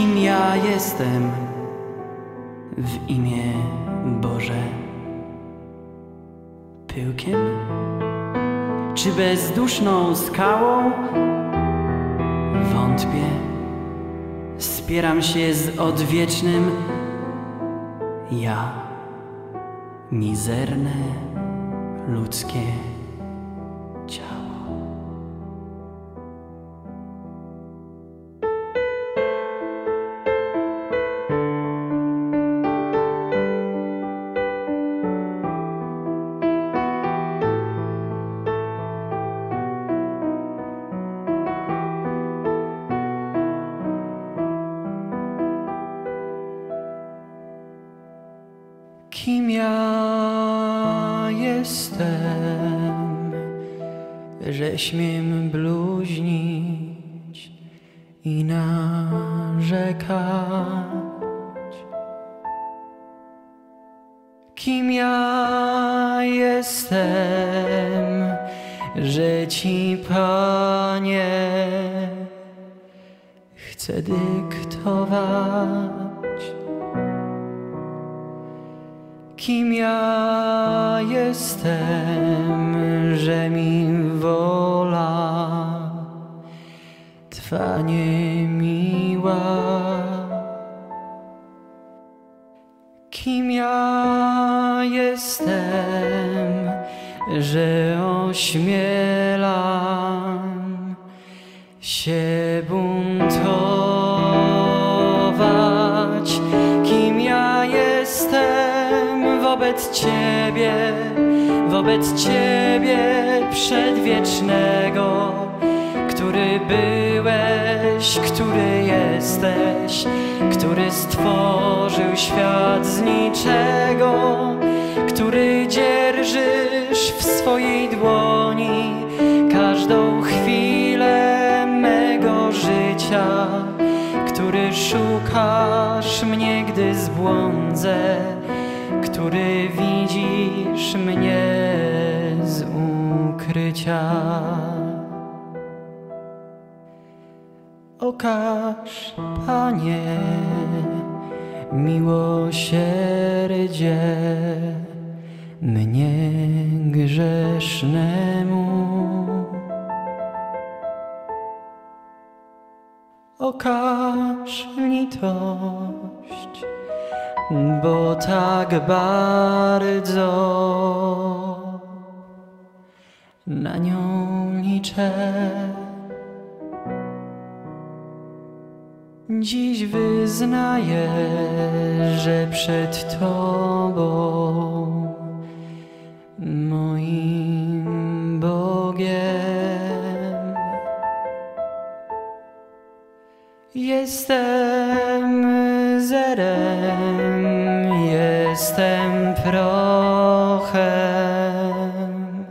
kim ja jestem w imię Boże? Pyłkiem? Czy bezduszną skałą? Wątpię. Spieram się z odwiecznym ja, mizerne ludzkie ciało. Kim ja jestem, że śmiem bluźnić i narzekać? Kim ja jestem, że Ci, Panie, chcę dyktować? Kim ja jestem, że mi wola Twa niemiła? Kim ja jestem, że ośmielam się buntować? Kim ja jestem wobec Ciebie przedwiecznego, który byłeś, który jesteś, który stworzył świat z niczego, który dzierżysz w swojej dłoni każdą chwilę mego życia, który szukasz mnie, gdy zbłądzę, który widzisz mnie z ukrycia. Okaż, Panie, miłosierdzie mnie grzesznemu. Okaż litość, bo tak bardzo na nią liczę. Dziś wyznaję, że przed Tobą, moim Bogiem, jestem zerem, jestem prochem,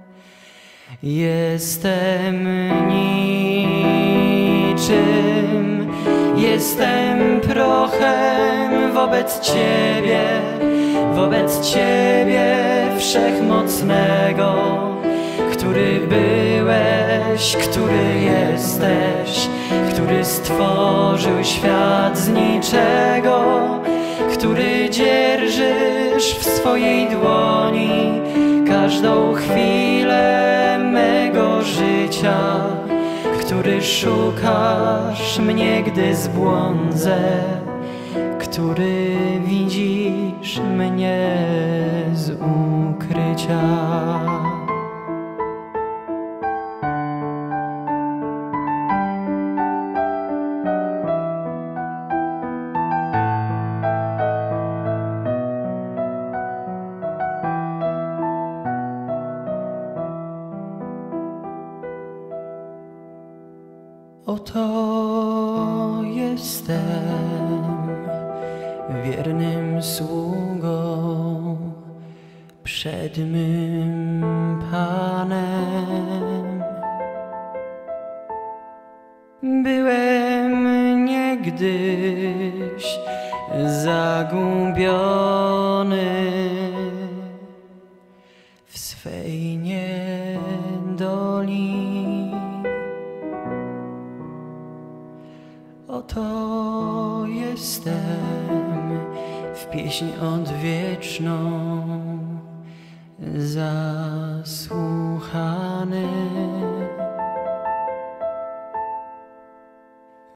jestem niczym, jestem prochem wobec Ciebie Wszechmocnego, który byłeś, który jesteś, który stworzył świat z niczego, który dzierżysz w swojej dłoni każdą chwilę mego życia, który szukasz mnie, gdy zbłądzę, który widzisz mnie z ukrycia. Oto jestem wiernym sługą przed mym Panem. Byłem niegdyś zagubiony w swej niedoli. Oto jestem w pieśń odwieczną zasłuchaj.